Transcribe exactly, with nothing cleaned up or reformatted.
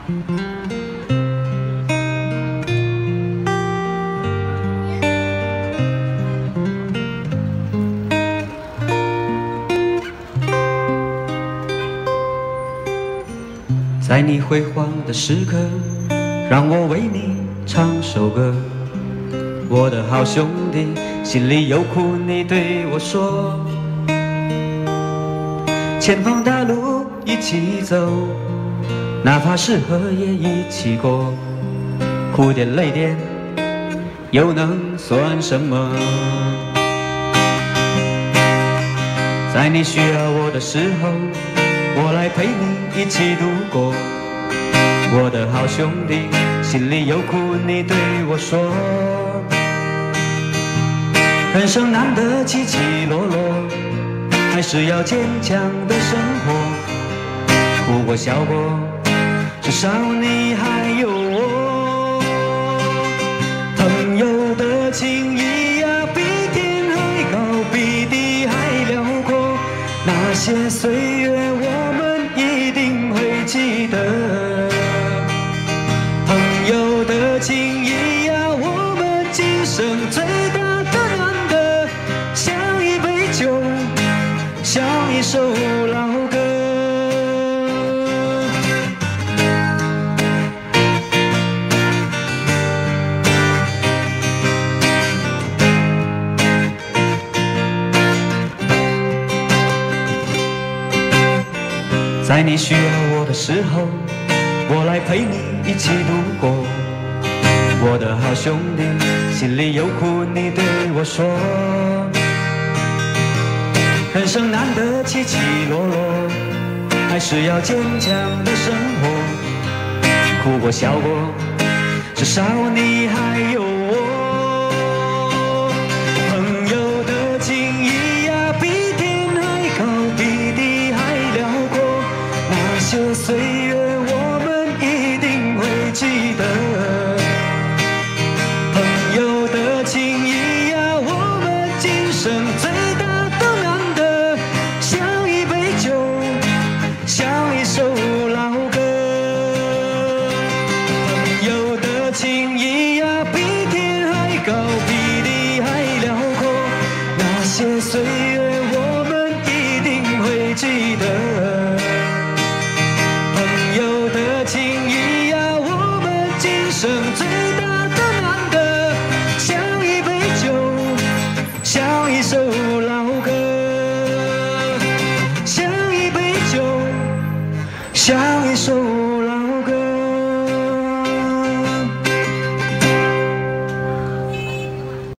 在你辉煌的时刻，让我为你唱首歌。我的好兄弟，心里有苦你对我说。前方大路一起走，哪怕是河也一起过。哭点泪点，又能算什么？在你需要我的时候，我来陪你一起度过。我的好兄弟，心里有苦你对我说。人生难得起起落落，还是要坚强的生活。哭过笑过，至少你还有我。朋友的情谊呀，比天还高，比地还辽阔。那些岁月我们一定会记得。朋友的情谊呀，我们今生最大的难得，像一杯酒，像一首老歌。在你需要我的时候，我来陪你一起度过。我的好兄弟，心里有苦你对我说。人生难得起起落落，还是要坚强的生活。哭过笑过，至少你还有我。朋友的情谊呀，比天还高，比地还辽阔。那些岁月我们一定会记得。朋友的情谊呀，我们今生最大的难得，像一杯酒，像一首老歌。朋友的情谊呀，比天还高，比地还辽阔。那些岁月我们一定会记得。朋友的情谊呀，我们今生最大